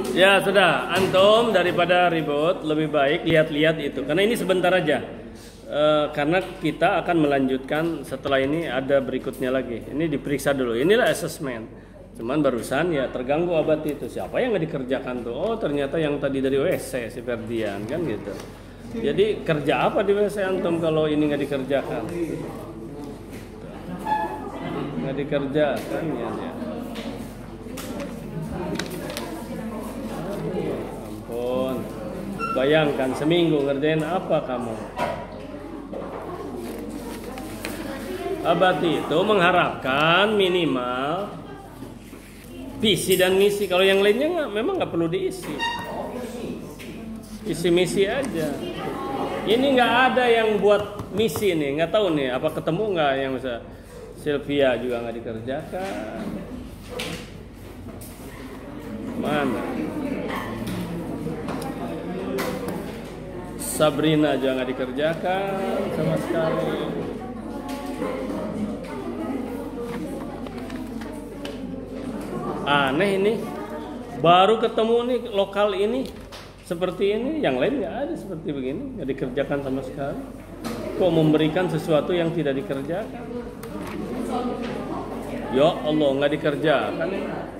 Ya sudah, antum daripada ribut lebih baik lihat-lihat itu, karena ini sebentar aja. Karena kita akan melanjutkan setelah ini ada berikutnya lagi. Ini diperiksa dulu. Inilah assessment. Cuman barusan ya terganggu abad itu. Siapa yang nggak dikerjakan tuh? Oh ternyata yang tadi dari WC si Ferdian kan gitu. Jadi kerja apa di WC antum kalau ini nggak dikerjakan? Nggak dikerjakan ya. Ampun. Bayangkan seminggu ngerjain apa kamu? Abad itu mengharapkan minimal visi dan misi. Kalau yang lainnya memang nggak perlu diisi. Isi misi aja. Ini nggak ada yang buat misi nih. Nggak tahu nih apa ketemu nggak yang bisa. Sylvia juga nggak dikerjakan. Mana? Sabrina juga nggak dikerjakan sama sekali. Aneh ini, baru ketemu nih lokal ini seperti ini, yang lain nggak ada seperti begini, nggak dikerjakan sama sekali. Kok memberikan sesuatu yang tidak dikerjakan? Ya Allah, nggak dikerjakan.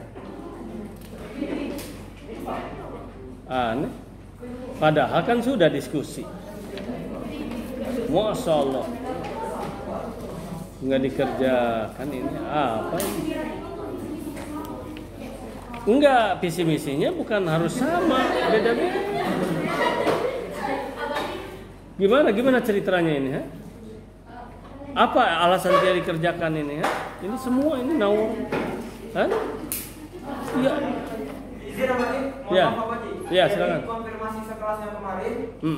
Aneh. Padahal kan sudah diskusi. Masya Allah, nggak dikerjakan ini apa ini? Enggak, visi misinya bukan harus sama, beda-beda. Gimana ceritanya ini, ha? Apa alasan dia dikerjakan ini, ha? Ini semua ini nawar, ha? Iya. Ya, ya silakan. Konfirmasi sekelasnya kemarin,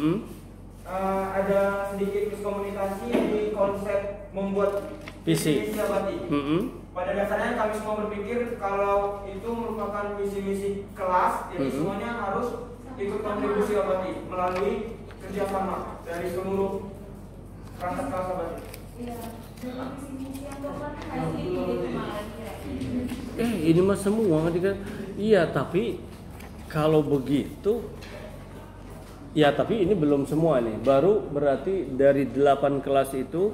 ada sedikit miskomunikasi di konsep membuat visi. Pada dasarnya kami semua berpikir kalau itu merupakan misi-misi kelas, jadi semuanya harus ikut kontribusi abadi melalui kerjasama dari seluruh perangkat kelas abadi. Ini mah semua kan? Iya, tapi kalau begitu, ya tapi ini belum semua nih. Baru berarti dari 8 kelas itu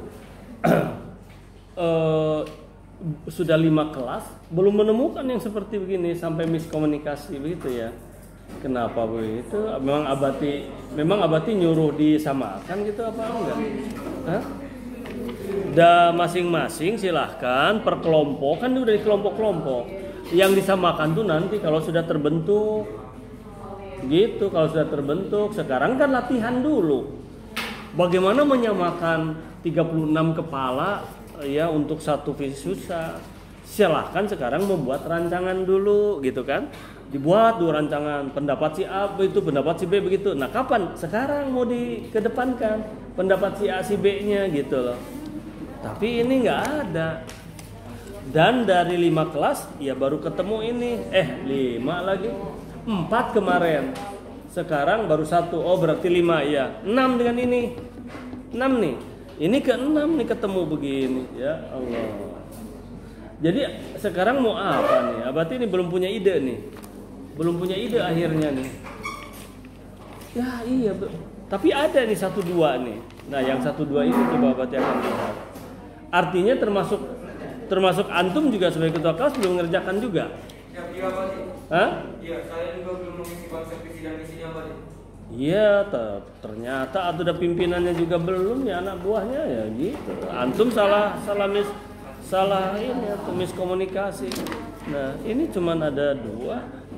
sudah 5 kelas belum menemukan yang seperti begini sampai miskomunikasi begitu ya. Kenapa begitu? Memang abati nyuruh disamakan gitu apa enggak? Hah? Masing-masing silahkan per kelompok, kan udah di kelompok-kelompok. Yang disamakan tuh nanti kalau sudah terbentuk. Gitu, kalau sudah terbentuk. Sekarang kan latihan dulu. Bagaimana menyamakan 36 kepala ya untuk satu visi susah. Silahkan sekarang membuat rancangan dulu gitu kan. Dibuat 2 rancangan, pendapat si A itu, pendapat si B begitu. Nah kapan? Sekarang mau dikedepankan pendapat si A si B nya gitu loh. Tapi ini nggak ada. Dan dari 5 kelas ya baru ketemu ini. 5 lagi, 4 kemarin. Sekarang baru 1. Oh berarti 5 ya. 6 dengan ini. 6 nih. Ini ke-6 nih ketemu begini, ya Allah. Jadi sekarang mau apa nih? Berarti ini belum punya ide nih. Belum punya ide akhirnya nih. Ya iya, tapi ada nih 1-2 nih. Nah yang 1-2 ini coba berarti akan lihat. Artinya termasuk antum juga sebagai ketua kelas belum mengerjakan juga. Ya, iya Pak. Hah? Iya, saya juga belum mengisi konsep visi dan misinya Pak. Iya, ternyata ada pimpinannya juga belum ya, anak buahnya ya gitu. Antum salah ini atau miskomunikasi. Nah, ini cuman ada 2.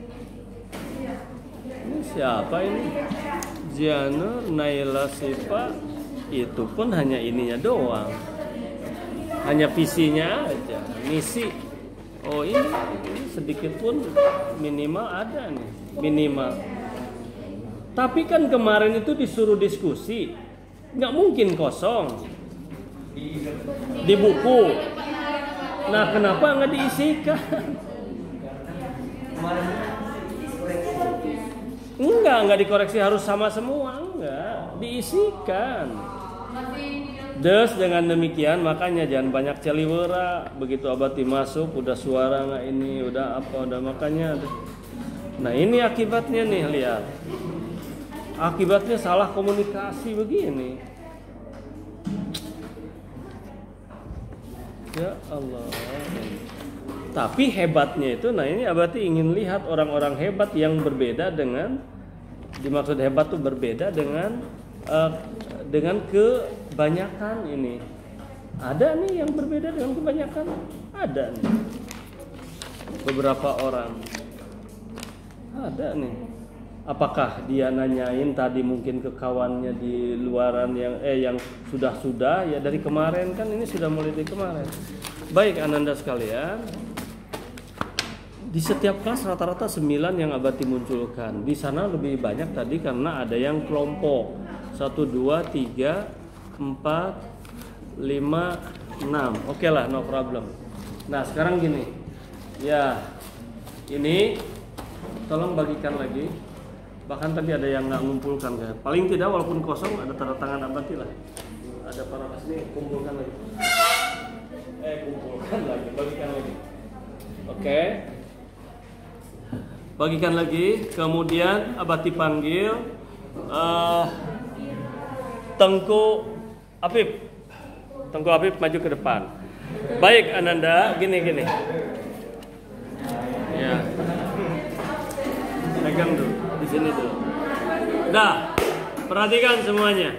Ini siapa ini? Ziana, Naila, Sipa. Itu pun hanya ininya doang. Hanya visinya aja, misi. Oh ini sedikit pun minimal ada nih, minimal. Tapi kan kemarin itu disuruh diskusi, nggak mungkin kosong di buku. Nah kenapa nggak diisikan? Enggak dikoreksi harus sama semua, enggak diisikan. Dengan demikian makanya jangan banyak celiwera. Begitu abati masuk udah suara nggak ini, udah apa, udah makanya Nah ini akibatnya nih, lihat. Akibatnya salah komunikasi begini. Ya Allah. Tapi hebatnya itu, nah ini berarti ingin lihat orang-orang hebat yang berbeda dengan, dimaksud hebat tuh berbeda dengan kebanyakan ini. Ada nih yang berbeda dengan kebanyakan, ada nih. Beberapa orang ada nih. Apakah dia nanyain tadi mungkin ke kawannya di luaran yang sudah ya dari kemarin, kan ini sudah mulai dari kemarin. Baik Ananda sekalian, di setiap kelas rata-rata 9 yang Abati munculkan. Di sana lebih banyak tadi karena ada yang kelompok 1, 2, 3, 4, 5, 6. Oke lah, no problem. Nah sekarang gini, ya ini tolong bagikan lagi. Bahkan tadi ada yang nggak ngumpulkan kan. Paling tidak walaupun kosong ada tanda tangan Abati lah. Ada para ini kumpulkan lagi. Kumpulkan lagi, bagikan lagi. Oke. Bagikan lagi. Kemudian Abati panggil Tengku Apip. Tengku Apip maju ke depan. Baik Ananda, gini. Ya. Pegang dulu. Di sini tuh. Nah, perhatikan semuanya.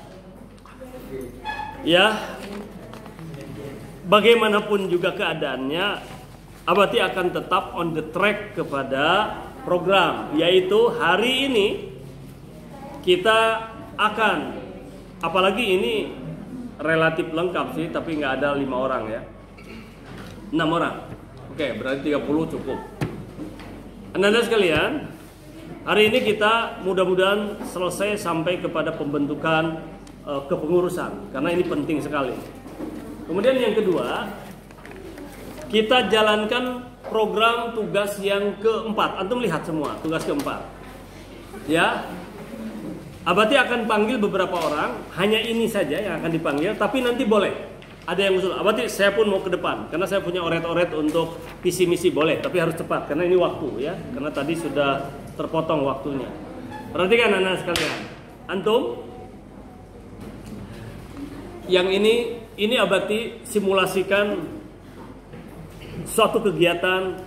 Ya. Bagaimanapun juga keadaannya, Abati akan tetap on the track kepada program, yaitu hari ini kita akan, apalagi ini relatif lengkap sih, tapi nggak ada 5 orang ya. 6 orang. Oke, berarti 30 cukup. Anda sekalian, hari ini kita mudah-mudahan selesai sampai kepada pembentukan kepengurusan, karena ini penting sekali. Kemudian yang kedua, kita jalankan program tugas yang keempat. Antum lihat semua tugas keempat. Ya, Abati akan panggil beberapa orang, hanya ini saja yang akan dipanggil, tapi nanti boleh ada yang usul. Abati, saya pun mau ke depan, karena saya punya oret-oret untuk visi misi, boleh, tapi harus cepat, karena ini waktu ya, karena tadi sudah terpotong waktunya. Perhatikan anak sekalian, antum, yang ini Abati simulasikan suatu kegiatan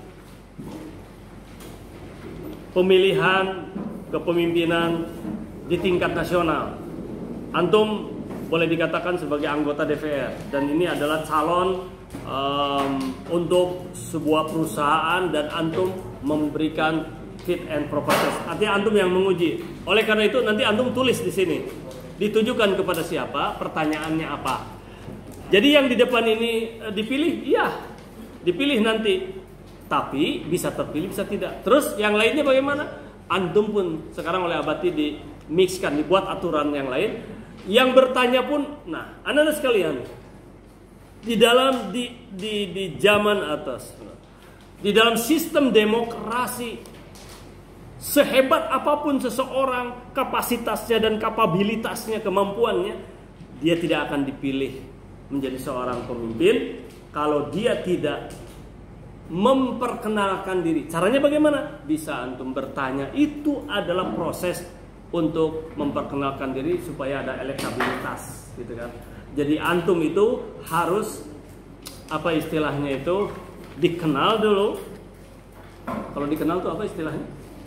pemilihan kepemimpinan di tingkat nasional. Antum boleh dikatakan sebagai anggota DPR, dan ini adalah calon untuk sebuah perusahaan, dan antum memberikan fit and proper test. Artinya antum yang menguji. Oleh karena itu nanti antum tulis di sini. Ditujukan kepada siapa, pertanyaannya apa. Jadi yang di depan ini dipilih, iya, dipilih nanti. Tapi bisa terpilih, bisa tidak. Terus yang lainnya bagaimana? Antum pun sekarang oleh Abati dimixkan, dibuat aturan yang lain. Yang bertanya pun, nah, anak-anak sekalian, di dalam di zaman atas, di dalam sistem demokrasi, sehebat apapun seseorang, kapasitasnya dan kapabilitasnya, kemampuannya, dia tidak akan dipilih menjadi seorang pemimpin kalau dia tidak memperkenalkan diri. Caranya bagaimana? Bisa antum bertanya. Itu adalah proses untuk memperkenalkan diri supaya ada elektabilitas, gitu kan. Jadi antum itu harus, apa istilahnya itu, dikenal dulu. Kalau dikenal itu apa istilahnya?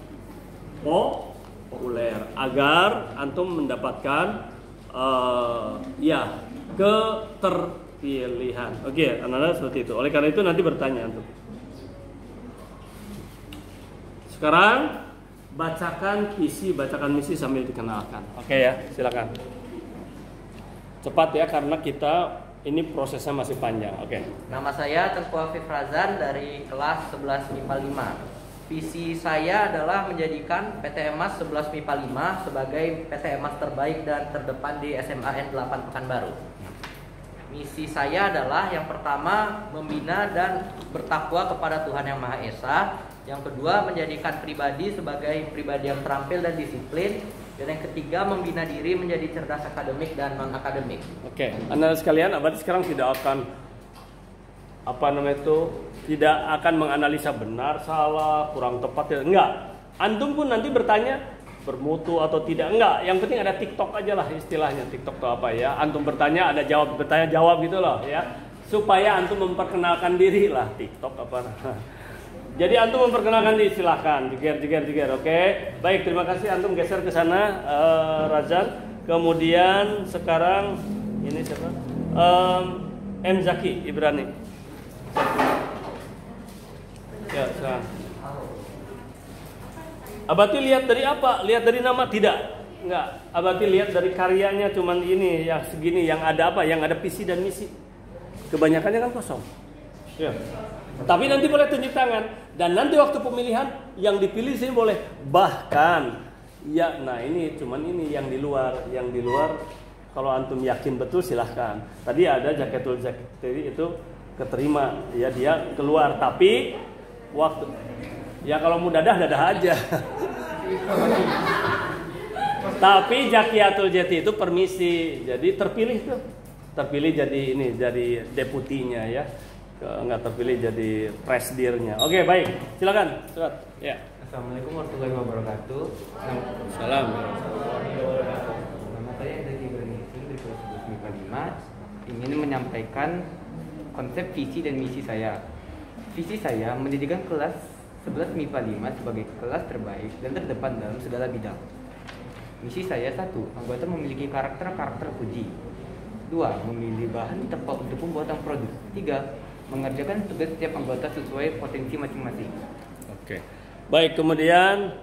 Populer, agar antum mendapatkan keterpilihan. Oke, anak-anak seperti itu. Oleh karena itu nanti bertanya antum. Sekarang bacakan visi, bacakan misi sambil dikenalkan. Oke ya, silakan. Cepat ya, karena kita ini prosesnya masih panjang. Oke. Nama saya Tengku Afif Razan dari kelas 11 MIPA 5. Visi saya adalah menjadikan PT Emas 11 MIPA 5 sebagai PT Emas terbaik dan terdepan di SMA N8 Pekanbaru. Misi saya adalah yang pertama membina dan bertakwa kepada Tuhan Yang Maha Esa. Yang kedua, menjadikan pribadi sebagai pribadi yang terampil dan disiplin. Dan yang ketiga, membina diri menjadi cerdas akademik dan non-akademik. Oke, anak sekalian, Abadi sekarang tidak akan tidak akan menganalisa benar, salah, kurang tepat, ya. Enggak. Antum pun nanti bertanya bermutu atau tidak, enggak. Yang penting ada TikTok aja lah istilahnya. TikTok itu apa ya? Antum bertanya ada jawab, bertanya jawab gitu loh ya. Supaya antum memperkenalkan diri lah. TikTok apa? Jadi antum memperkenalkan diri, silahkan. Jeger. Oke. Baik, terima kasih. Antum geser ke sana, Razan. Kemudian sekarang ini siapa? M Zaki Ibrani. Ya, sekarang. Abati lihat dari apa? Lihat dari nama? Tidak. Enggak. Abati lihat dari karyanya cuman ini yang segini, yang ada apa? Yang ada visi dan misi. Kebanyakannya kan kosong. Ya. Tapi nanti boleh tunjuk tangan dan nanti waktu pemilihan yang dipilih sini boleh. Bahkan ya, nah ini cuman ini yang di luar kalau antum yakin betul silahkan. Tadi ada Jaketul Zakiri itu keterima ya, dia keluar, tapi waktu ya kalau mau dadah aja. Tapi Jakiatul Jati itu permisi, jadi terpilih jadi ini, jadi deputinya ya, nggak terpilih jadi presidirnya. Oke, baik, silakan. Ya. Assalamualaikum warahmatullahi wabarakatuh. Salam. Nama saya Zaki Ibrani dari kelas 11 ingin menyampaikan konsep visi dan misi saya. Visi saya menjadikan kelas 11 MIPA 5 sebagai kelas terbaik dan terdepan dalam segala bidang. Misi saya 1. Anggota memiliki karakter puji. 2. Memilih bahan tepat untuk pembuatan produk. 3. Mengerjakan tugas setiap anggota sesuai potensi masing-masing. Oke. Baik, kemudian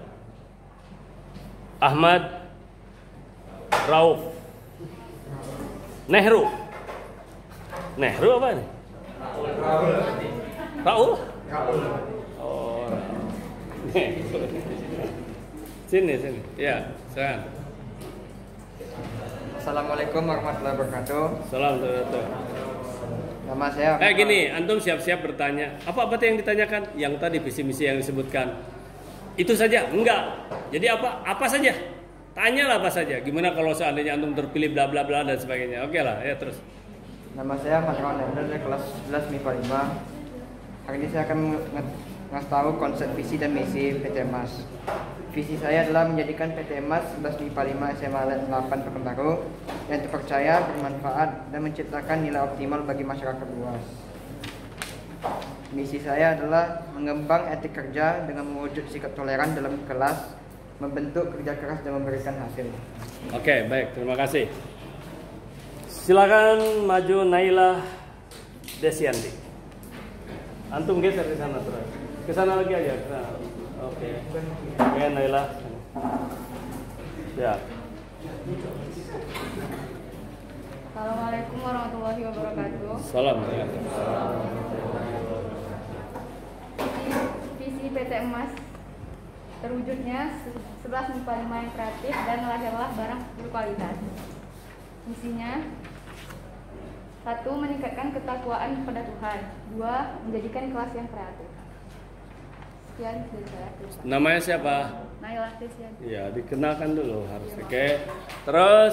Ahmad Rauf Nehru apa nih? Raul? Oh, sini. Ya, sekarang. Assalamualaikum warahmatullahi wabarakatuh. Salam. Nama saya. Gini, antum siap-siap bertanya. Apa yang ditanyakan? Yang tadi visi misi yang disebutkan. Itu saja? Enggak. Jadi apa saja? Tanyalah apa saja. Gimana kalau seandainya antum terpilih bla bla bla dan sebagainya. Oke lah, ya terus. Nama saya Mas Ron dari kelas 11 MIPA 5. Hari ini saya akan ngasih tahu konsep visi dan misi PT Mas. Visi saya adalah menjadikan PT Mas 11 MIPA 5 SMA 8 Pekanbaru yang terpercaya, bermanfaat, dan menciptakan nilai optimal bagi masyarakat luas. Misi saya adalah mengembang etik kerja dengan mewujud sikap toleran dalam kelas, membentuk kerja keras dan memberikan hasil. Oke, baik, terima kasih. Silakan maju Naila Desianti. Antum geser ke sana terus. Ke sana lagi aja. Nah, oke. Oke, Naila. Ya. Assalamualaikum warahmatullahi wabarakatuh. Salam. Visi PT Emas terwujudnya 11 MIPA 5 yang kreatif dan lahirlah barang berkualitas. Misinya 1. Meningkatkan ketakwaan kepada Tuhan. 2. Menjadikan kelas yang kreatif. Sekian dari saya. Namanya siapa? Naila Desianti. Ya, dikenalkan dulu harus. Oke. Terus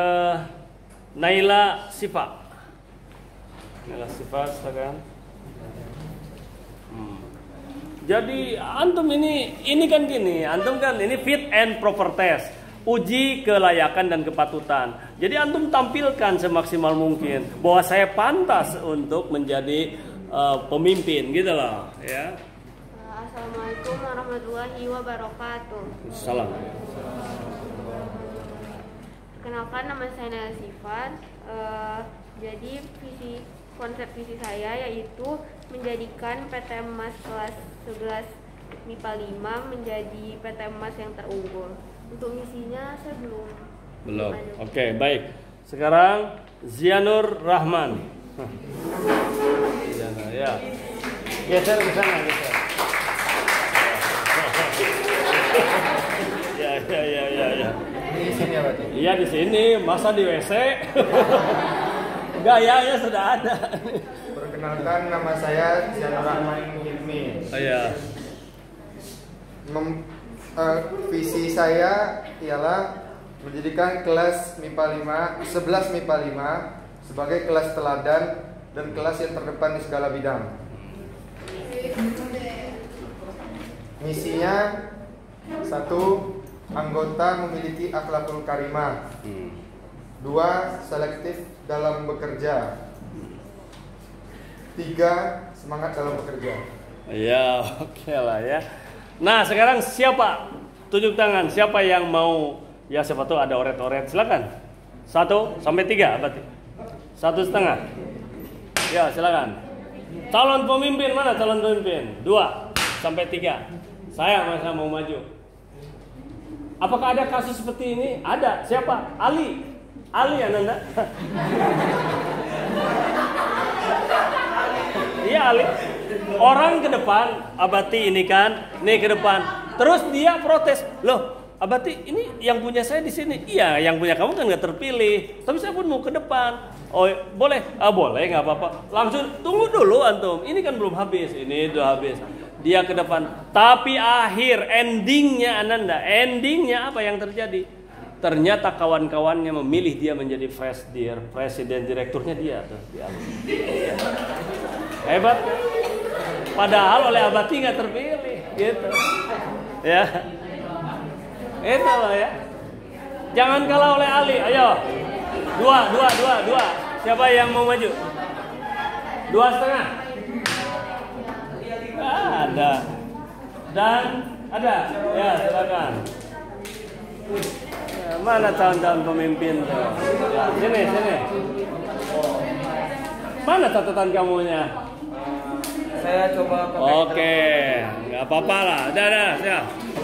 Naila Sifa. Naila Sifa, silakan. Jadi antum ini kan gini, antum kan ini fit and proper test, uji kelayakan dan kepatutan. Jadi antum tampilkan semaksimal mungkin bahwa saya pantas untuk menjadi pemimpin gitu loh, ya. Assalamualaikum warahmatullahi wabarakatuh. Salam. Kenalkan, nama saya Naila Sifat. Jadi konsep visi saya yaitu menjadikan PT Emas kelas 11 MIPA 5 menjadi PT Emas yang terunggul. Untuk misinya saya belum. Oke, baik. Sekarang Zianur Rahman. Ya. Geser ke sana, geser. Ya. Di sini ya, Pak? Iya, di sini. Masa di WC? Gayanya sudah ada. Perkenalkan, nama saya Zianur Rahman Hilmi. Iya. Visi saya ialah menjadikan kelas MIPA 5, 11 MIPA 5 sebagai kelas teladan dan kelas yang terdepan di segala bidang. Misinya 1. Anggota memiliki akhlakul karimah. 2. Selektif dalam bekerja. 3. Semangat dalam bekerja. Ya, oke lah ya. Nah, sekarang siapa? Tunjuk tangan. Siapa yang mau? Ya, siapa tuh ada oret-oret. Silakan. 1 sampai 3 berarti. 1,5. Ya, silakan. Calon pemimpin mana calon pemimpin? 2 sampai 3. Saya masa mau maju. Apakah ada kasus seperti ini? Ada. Siapa? Ali. Ali Ananda. Iya Ali. Orang ke depan, Abati ini kan, nih ke depan. Terus dia protes, loh, Abati ini yang punya saya di sini. Iya, yang punya kamu kan nggak terpilih. Tapi saya pun mau ke depan. Oh boleh, boleh nggak apa-apa. Langsung tunggu dulu antum. Ini kan belum habis, ini udah habis. Dia ke depan. Tapi akhir endingnya Ananda, endingnya apa yang terjadi? Ternyata kawan-kawannya memilih dia menjadi presiden direkturnya dia tuh. Hebat. Padahal oleh Abati nggak terpilih, gitu. Ya, itu loh ya. Jangan kalah oleh Ali. Ayo, dua. Siapa yang mau maju? 2,5. Ada. Dan ada. Ya, silakan. Ya, mana calon-calon pemimpin tuh? Ya, sini. Mana catatan kamunya? Saya coba pakai. Oke, nggak apa-apa lah. Udah, ya.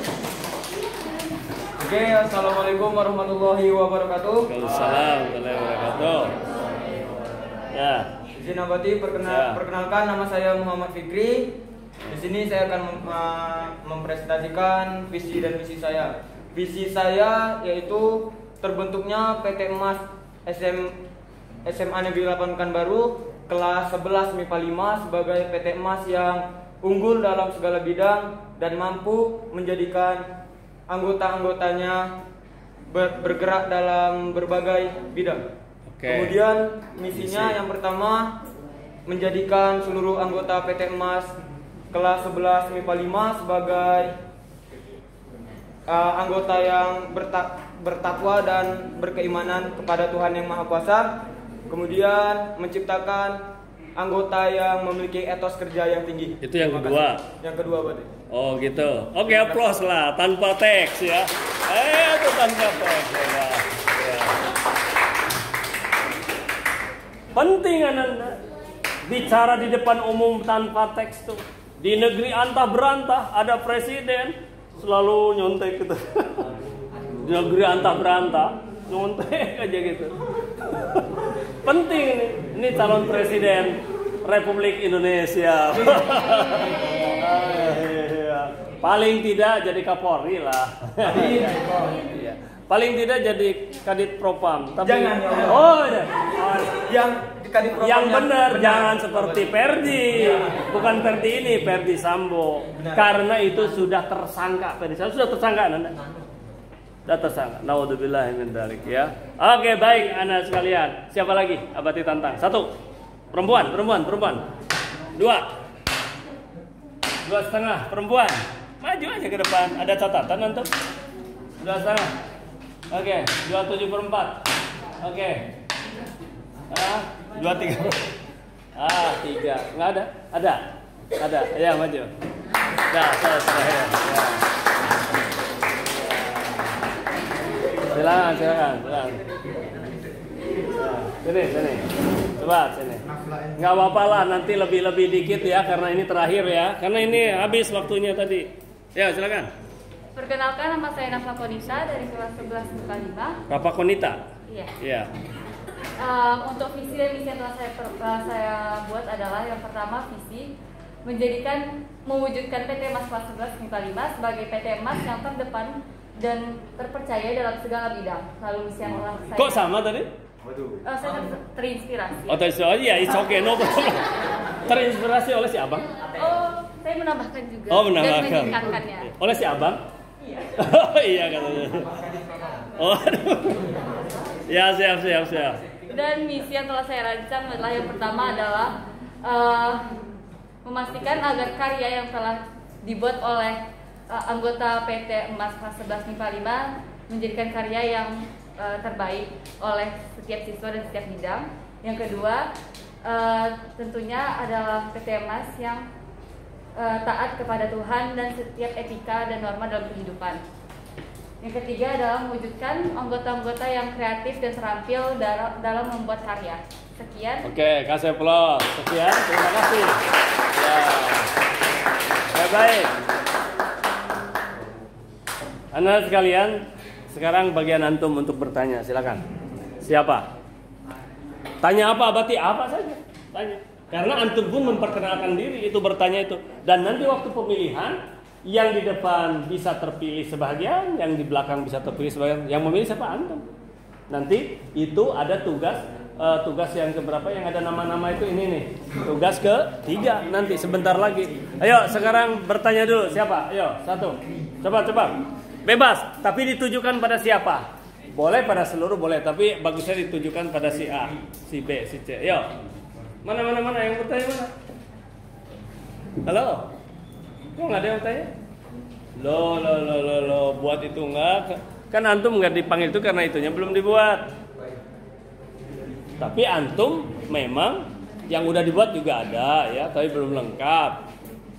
Oke, assalamualaikum warahmatullahi wabarakatuh. Waalaikumsalam warahmatullahi wabarakatuh. Ya. Izin Abati perkenalkan, nama saya Muhammad Fikri. Di sini saya akan mempresentasikan visi dan misi saya. Visi saya yaitu terbentuknya PT Emas SMA Negeri 8 Pekanbaru kelas 11 MIPA 5 sebagai PT Emas yang unggul dalam segala bidang dan mampu menjadikan anggota-anggotanya bergerak dalam berbagai bidang. Kemudian misinya yang pertama menjadikan seluruh anggota PT Emas kelas 11 MIPA 5 sebagai anggota yang bertakwa dan berkeimanan kepada Tuhan Yang Maha Kuasa. Kemudian menciptakan anggota yang memiliki etos kerja yang tinggi. Itu yang kedua. Yang kedua berarti. Oh gitu. Oke, aplaus lah tanpa teks ya. Itu tanpa teks ya. Penting Ananda bicara di depan umum tanpa teks tuh. Di negeri antah berantah ada presiden selalu nyontek gitu. Di negeri antah berantah nyontek aja gitu. Penting ini calon presiden Republik Indonesia. Paling tidak jadi Kapolri lah. Paling tidak jadi Kadit Propam. Tapi jangan. Yang benar jangan seperti Perdi. Bukan Perdi ini, Perdi Sambo. Karena itu sudah tersangka. Perdi Sambo sudah tersangka Anda. Sudah tersangka. Naudzubillah min dzalik ya. Oke, baik anak sekalian. Siapa lagi? Abati tantang. 1. Perempuan. 2. 2,5 perempuan. Maju aja ke depan. Ada catatan antum? 2,5. Oke, 2,7/4. Oke. 2,3. 3. Enggak ada? Ada. Ya, maju. Dah, selesai. Ya. Silakan. Sini. Coba sini. Nggak apa-apa lah, nanti lebih dikit ya, karena ini terakhir ya. Karena ini habis waktunya tadi. Ya, silakan. Perkenalkan, nama saya Nafa Konita dari kelas 11 MIPA 5. Rafa Konita? Iya. Untuk visi dan misi yang telah saya buat adalah yang pertama visi mewujudkan PT Emas kelas 11 MIPA 5 sebagai PT Emas yang terdepan dan terpercaya dalam segala bidang. Lalu misi yang saya... Kok sama tadi? Saya terinspirasi. Iya, it's okay, no problem. Terinspirasi oleh si abang? Saya menambahkan juga. Menambahkan. Dan meningkatkannya. Oleh si abang? Iya. Iya katanya. Ya, siap. Dan misi yang telah saya rancang adalah yang pertama adalah memastikan agar karya yang telah dibuat oleh anggota PT Emas kelas 11 MIPA 5 menjadikan karya yang terbaik oleh setiap siswa dan setiap bidang. Yang kedua, tentunya adalah PT Emas yang taat kepada Tuhan dan setiap etika dan norma dalam kehidupan. Yang ketiga adalah mewujudkan anggota-anggota yang kreatif dan terampil dalam membuat karya. Sekian. Oke, kasih aplaus. Sekian, terima kasih. Ya, baik. Anak sekalian, sekarang bagian antum untuk bertanya, silakan. Siapa? Tanya apa? Berarti apa saja? Tanya. Karena antum pun memperkenalkan diri itu bertanya itu. Dan nanti waktu pemilihan, yang di depan bisa terpilih sebagian, yang di belakang bisa terpilih sebagian. Yang memilih siapa? Antum. Nanti itu ada tugas yang keberapa yang ada nama-nama itu ini nih. Tugas ke-3 nanti sebentar lagi. Ayo sekarang bertanya dulu siapa? Ayo satu. Coba. Bebas, tapi ditujukan pada siapa? Boleh pada seluruh boleh, tapi bagusnya ditujukan pada si A, si B, si C. Ayo. Mana yang bertanya mana? Halo? Kok nggak ada yang bertanya? Lo buat itu enggak? Kan antum nggak dipanggil itu karena itunya belum dibuat. Tapi antum memang yang udah dibuat juga ada ya, tapi belum lengkap.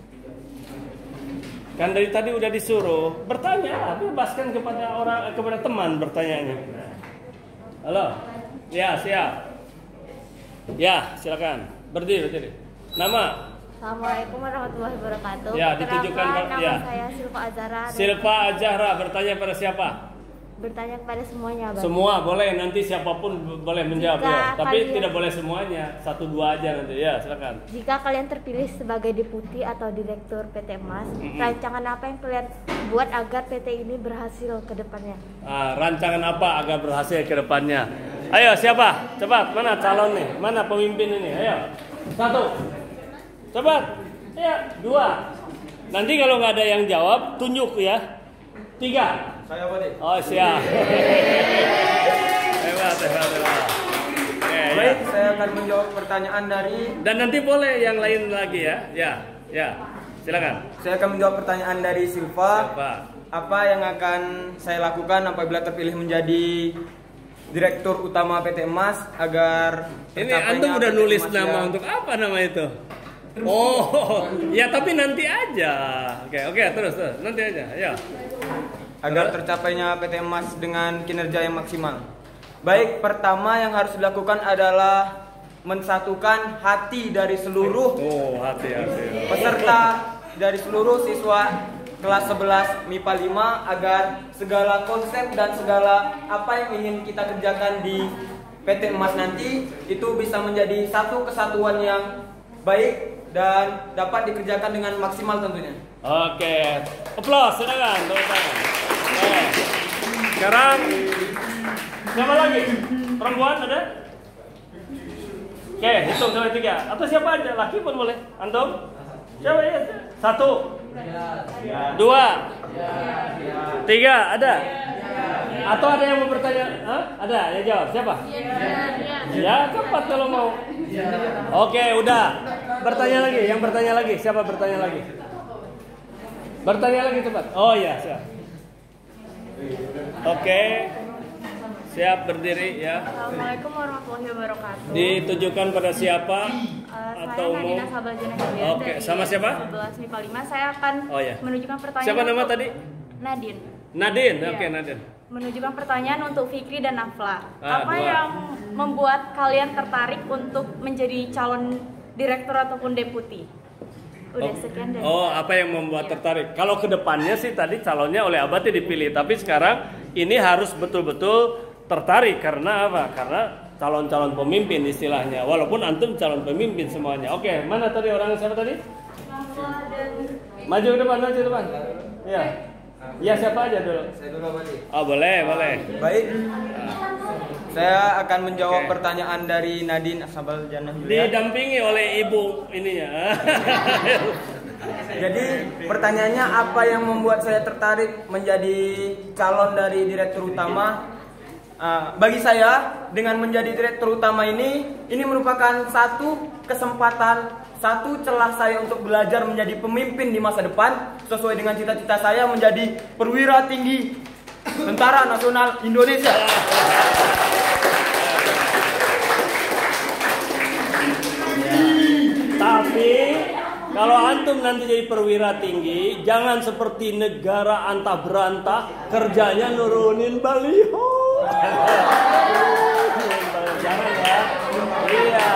Kan dari tadi udah disuruh bertanya, bebaskan kepada teman bertanyanya. Halo, ya siap. Ya silakan berdiri. Nama? Assalamualaikum warahmatullahi wabarakatuh. Ya ditujukan nama ya. saya Silva Azhara. Silva Azhara bertanya pada siapa? Bertanya kepada semuanya, Abang. Semua boleh, nanti siapapun boleh menjawab ya. Tapi tidak boleh semuanya, 1-2 aja nanti ya, silakan. Jika kalian terpilih sebagai deputi atau direktur PT Emas, rancangan apa yang kalian buat agar PT ini berhasil ke depannya? Rancangan apa agar berhasil ke depannya? Ayo siapa? Cepat, mana calon nih? Mana pemimpin ini? Ayo. 1. Cepat. Ayo, 2. Nanti kalau nggak ada yang jawab, tunjuk ya. 3. Saya apa nih? Oh siap. Hebat. Baik, saya akan menjawab pertanyaan dari. Dan nanti boleh yang lain lagi ya. Ya. Silakan. Saya akan menjawab pertanyaan dari Silva. Apa yang akan saya lakukan apabila terpilih menjadi Direktur Utama PT Emas agar ini antum udah nulis nama untuk apa nama itu? Oh, ya tapi nanti aja. Oke, terus nanti aja. Ya. Agar tercapainya PT Emas dengan kinerja yang maksimal. Baik, pertama yang harus dilakukan adalah mensatukan hati dari seluruh peserta dari seluruh siswa kelas 11 MIPA 5 agar segala konsep dan segala apa yang ingin kita kerjakan di PT Emas nanti itu bisa menjadi satu kesatuan yang baik dan dapat dikerjakan dengan maksimal tentunya. Oke, aplaus, silakan. Sekarang siapa lagi? Perempuan ada? Oke, hitung sampai 3. Atau siapa aja, laki pun boleh. Antum? Siapa ya? 1, 2, 3, ada? Atau ada yang mau bertanya? Ada yang jawab? Siapa? Ya, cepat kalau mau. Oke, udah. Bertanya lagi, yang bertanya lagi. Siapa bertanya lagi? Bertanya lagi cepat. Oh iya, siap. Oke. Siap berdiri ya. Assalamualaikum warahmatullahi wabarakatuh. Ditujukan pada siapa? Atau Saya Nadina mau? Sabaljana Julian. Oke, sama siapa? 11 MIPA 5. Saya akan menunjukkan pertanyaan. Siapa nama tadi? Nadine. Oke, Nadine. Menunjukkan pertanyaan untuk Fikri dan Nafla. Apa 2. yang membuat kalian tertarik untuk menjadi calon direktur ataupun deputi? Udah sekian dari apa yang membuat tertarik? Kalau kedepannya sih tadi calonnya oleh Abati dipilih, tapi sekarang ini harus betul-betul tertarik karena apa? Karena calon-calon pemimpin istilahnya. Walaupun antum calon pemimpin semuanya. Oke, mana tadi orang siapa tadi? Maju ke depan. Iya. Ya siapa aja dulu? Saya dulu Abati. Oh boleh. Baik. Saya akan menjawab pertanyaan dari Nadine Sabaljana Julian. Didampingi oleh ibu ininya. Jadi pertanyaannya apa yang membuat saya tertarik menjadi calon dari direktur utama? Bagi saya dengan menjadi direktur utama ini merupakan satu kesempatan satu celah saya untuk belajar menjadi pemimpin di masa depan sesuai dengan cita-cita saya menjadi perwira tinggi Tentara Nasional Indonesia. Tapi kalau antum nanti jadi perwira tinggi, jangan seperti negara antah berantah kerjanya nurunin baliho. Jangan ya. Iya.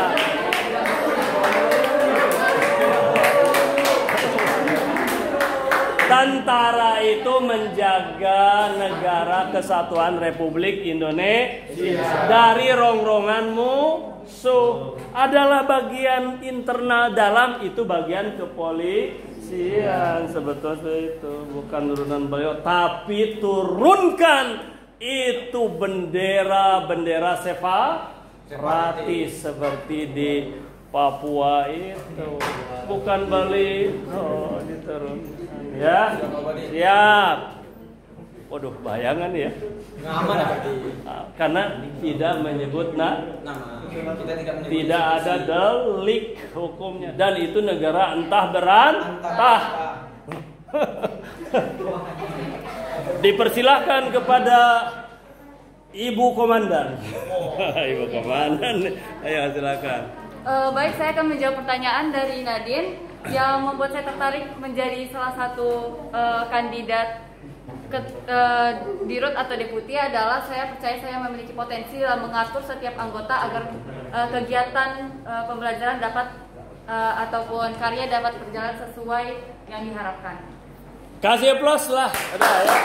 Tentara itu menjaga negara kesatuan Republik Indonesia dari rongrongan musuh. Adalah bagian internal, dalam itu bagian kepolisian. Sebetulnya itu bukan turunan beliau, tapi turunkan itu bendera separatis seperti di Papua itu, bukan Bali. Oh, diturunkan ya. Siap. Waduh, bayangan ya. Karena tidak menyebut nama. Tidak ada delik hukumnya, dan itu negara entah berantah. Dipersilahkan kepada Ibu Komandan. Ibu Komandan, ayo silakan. Baik, saya akan menjawab pertanyaan dari Nadine yang membuat saya tertarik menjadi salah satu kandidat dirut atau deputi adalah saya percaya saya memiliki potensi dalam mengatur setiap anggota agar kegiatan pembelajaran dapat ataupun karya dapat berjalan sesuai yang diharapkan. Kasih plus lah. Udah ya.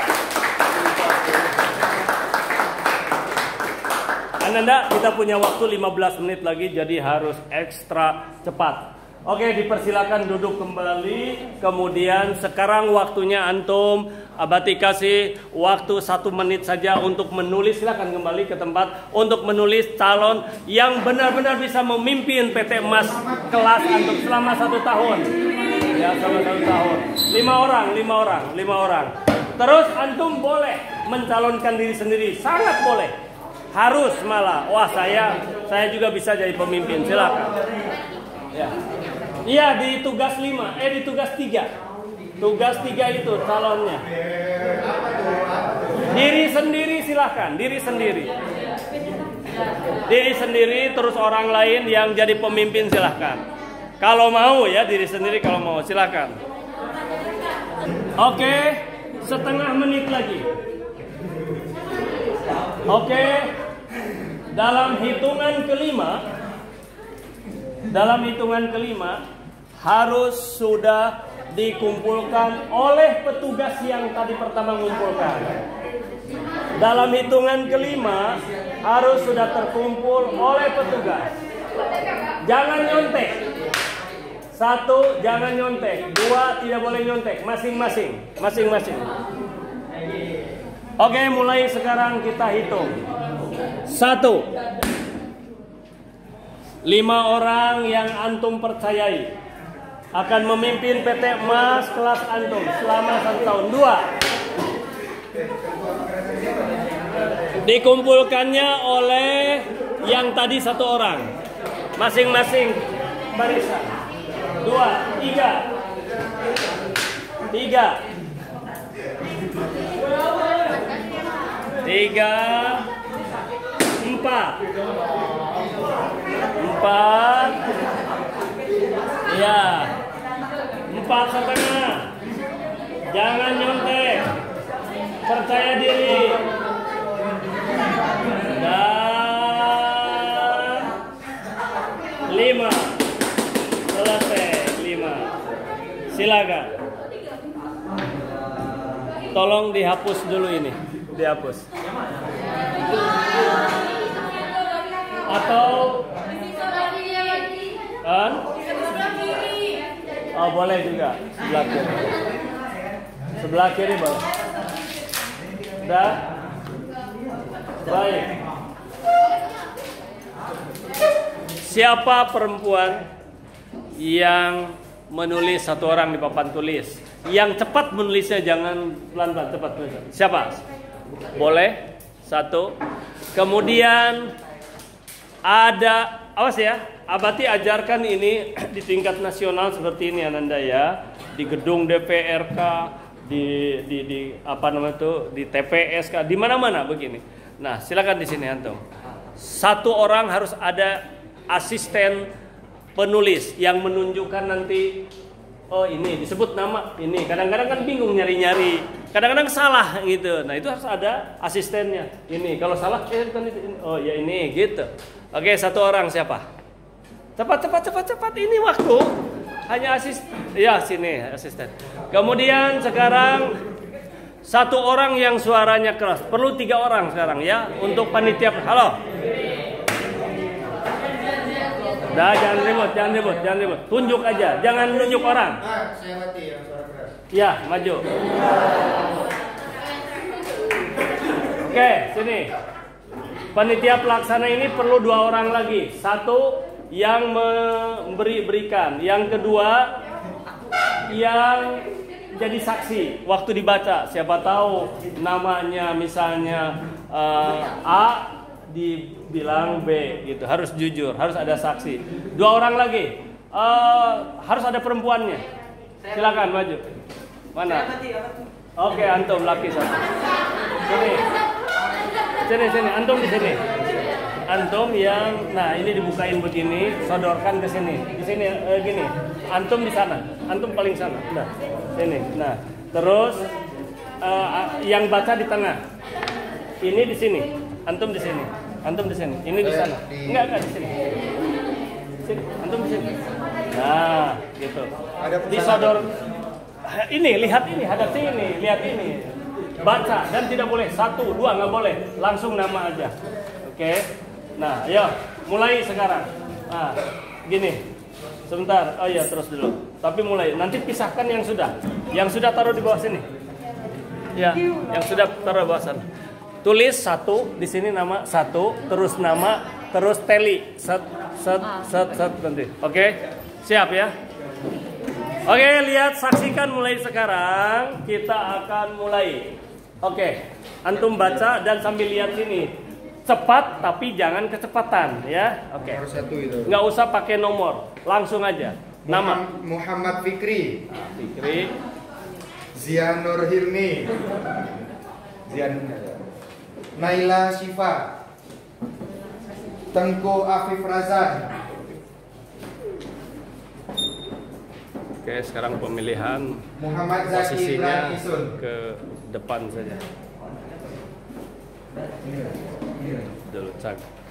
Ananda, kita punya waktu 15 menit lagi, jadi harus ekstra cepat. Oke, dipersilakan duduk kembali. Kemudian sekarang waktunya antum. Abati kasih waktu 1 menit saja untuk menulis. Silakan kembali ke tempat untuk menulis calon yang benar-benar bisa memimpin PT Emas kelas antum selama 1 tahun. Ya, selama 1 tahun. 5 orang. Terus antum boleh mencalonkan diri sendiri, sangat boleh. Harus malah. Wah, saya juga bisa jadi pemimpin. Silakan. Ya. Iya, di tugas 5, di tugas 3. Tugas 3 itu calonnya. Diri sendiri silahkan, diri sendiri terus orang lain yang jadi pemimpin silahkan. Kalau mau ya, diri sendiri kalau mau silahkan. Oke, setengah menit lagi. Oke, dalam hitungan kelima harus sudah dikumpulkan oleh petugas yang tadi pertama mengumpulkan. Dalam hitungan kelima harus sudah terkumpul oleh petugas. Jangan nyontek. 1, jangan nyontek. 2, tidak boleh nyontek. Masing-masing. Oke, mulai sekarang kita hitung. 1. 5 orang yang antum percayai akan memimpin PT Emas kelas antum selama 1 tahun. 2. Dikumpulkannya oleh yang tadi 1 orang. Masing-masing barisan. 2, 3. 4. Ya, 4,5. Jangan nyontek, percaya diri. Dan 5. Selesai. 5. Silakan. Tolong dihapus dulu ini. Dihapus. Atau kan? Oh, boleh juga. Sebelah kiri boleh. Udah? Baik. Siapa perempuan yang menulis 1 orang di papan tulis? Yang cepat menulisnya, jangan pelan-pelan, cepat menulisnya. Siapa? Boleh? 1. Kemudian ada awas ya, Abati ajarkan ini di tingkat nasional seperti ini Ananda ya, di gedung DPRK, di apa namanya tuh, di TPS, di mana-mana begini. Nah, silakan di sini antum. Satu orang harus ada asisten penulis yang menunjukkan nanti, oh ini disebut nama ini. Kadang-kadang kan bingung nyari-nyari, kadang-kadang salah gitu. Nah itu harus ada asistennya. Ini kalau salah, bukan itu. Oh ya ini gitu. Oke, satu orang siapa? Cepat. Ini waktu. Hanya ya sini asisten. Kemudian sekarang satu orang yang suaranya keras. Perlu 3 orang sekarang ya untuk panitia. Halo. Dah, jangan ribut. Tunjuk aja, jangan nunjuk orang. Saya mati yang suara keras. Ya, maju. Oke, sini. Panitia pelaksana ini perlu 2 orang lagi. Satu yang berikan, yang kedua yang jadi saksi waktu dibaca. Siapa tahu namanya misalnya A dibilang B gitu, harus jujur, harus ada saksi. 2 orang lagi, harus ada perempuannya. Silakan maju. Mana? Oke, antum laki satu. Sini, antum di sini. Antum yang, nah ini dibukain begini, sodorkan ke sini. Di sini gini. Antum di sana. Antum paling sana. Nah, sini. Nah, terus yang baca di tengah. Ini di sini. Antum di sini. Ini di sana. Enggak di sini. Sini. Antum di sini. Nah, gitu. Disodor. Ini, lihat ini, hadap sini, lihat ini. Baca dan tidak boleh 1, 2 nggak boleh. Langsung nama aja. Oke. Nah, ayo mulai sekarang. Nah, gini. Sebentar. Oh iya, terus dulu. Tapi mulai. Nanti pisahkan yang sudah. Yang sudah taruh di bawah sini. Ya, yang sudah taruh di bawah sana. Tulis 1 di sini nama 1, terus nama, terus teli. Set nanti. Oke. Siap ya? Oke, lihat, saksikan mulai sekarang. Kita akan mulai. Oke. Antum baca dan sambil lihat sini. Cepat tapi jangan kecepatan ya. Oke. Nomor 1 itu. Nggak usah pakai nomor, langsung aja. Nama Muhammad Fikri. Fikri. Zianur Hirni. Naila Syifa. Tengku Afif Razan. Oke, sekarang pemilihan Muhammad Zaki posisinya Ibrahim Isun. ke depan saja. Dulu cak.